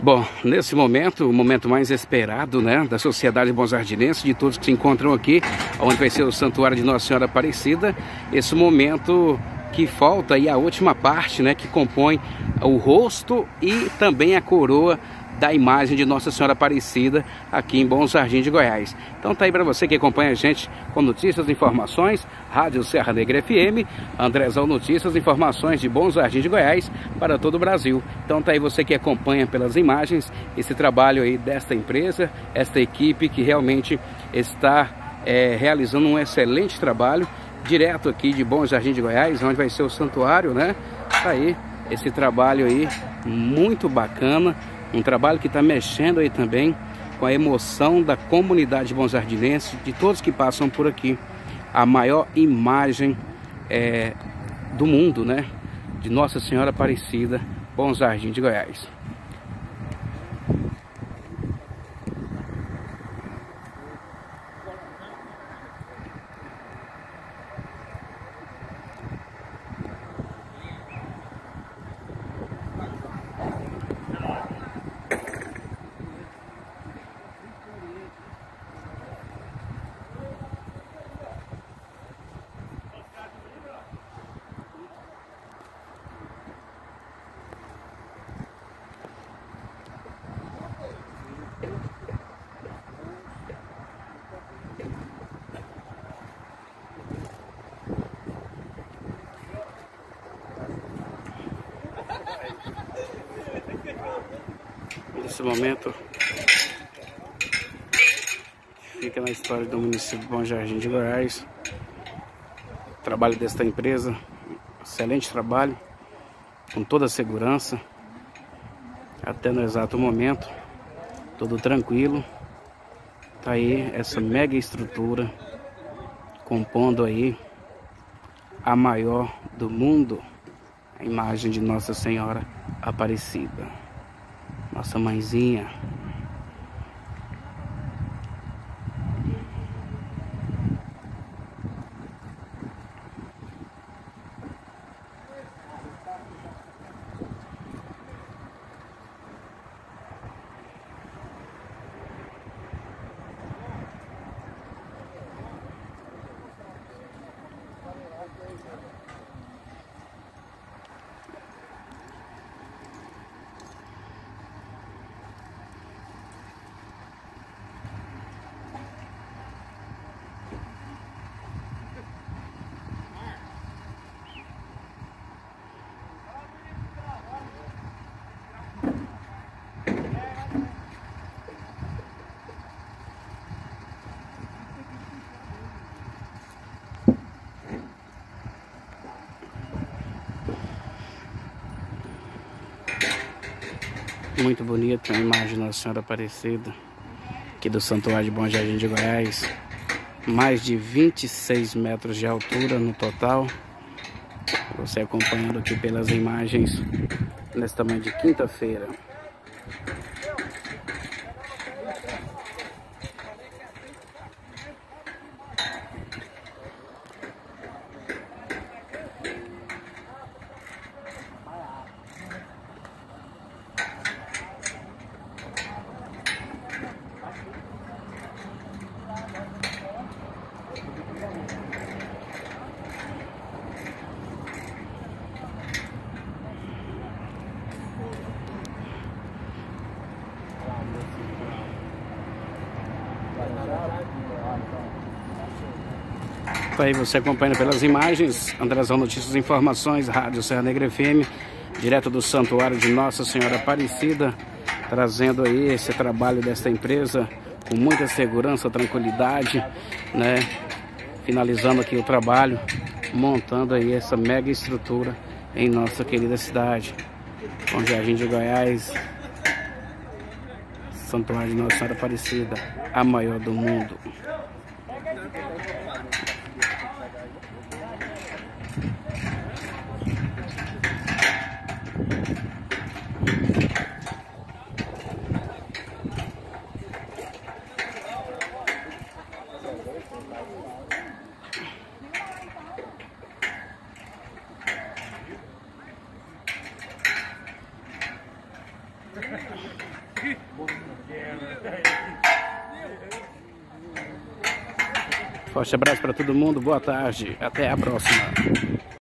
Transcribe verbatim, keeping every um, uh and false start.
Bom, nesse momento, o momento mais esperado, né, da sociedade bonsjardinense, de todos que se encontram aqui, onde vai ser o Santuário de Nossa Senhora Aparecida, esse momento que falta aí a última parte, né, que compõe o rosto e também a coroa da imagem de Nossa Senhora Aparecida aqui em Bom Jardim de Goiás. Então tá aí para você que acompanha a gente com notícias e informações, Rádio Serra Negra F M, Andrezão Notícias e Informações de Bom Jardim de Goiás para todo o Brasil. Então tá aí você que acompanha pelas imagens esse trabalho aí desta empresa, esta equipe que realmente está é, realizando um excelente trabalho direto aqui de Bom Jardim de Goiás, onde vai ser o santuário, né? Tá aí esse trabalho aí muito bacana. Um trabalho que está mexendo aí também com a emoção da comunidade bonsjardinense, de todos que passam por aqui. A maior imagem é, do mundo, né? De Nossa Senhora Aparecida, Bom Jardim de Goiás. Nesse momento fica na história do município de Bom Jardim de Goiás. O trabalho desta empresa, excelente trabalho, com toda a segurança, até no exato momento, tudo tranquilo. Tá aí essa mega estrutura compondo aí a maior do mundo, a imagem de Nossa Senhora Aparecida, nossa mãezinha. Muito bonita a imagem de Nossa Senhora Aparecida aqui do Santuário de Bom Jardim de Goiás. Mais de vinte e seis metros de altura no total. Você acompanhando aqui pelas imagens nesse tamanho de quinta-feira. Tá aí você acompanhando pelas imagens, Andrezão Notícias e Informações, Rádio Serra Negra F M, direto do Santuário de Nossa Senhora Aparecida, trazendo aí esse trabalho desta empresa com muita segurança, tranquilidade, né? Finalizando aqui o trabalho, montando aí essa mega estrutura em nossa querida cidade, Bom Jardim de Goiás, Santuário de Nossa Senhora Aparecida, a maior do mundo. Forte abraço para todo mundo, boa tarde, até a próxima.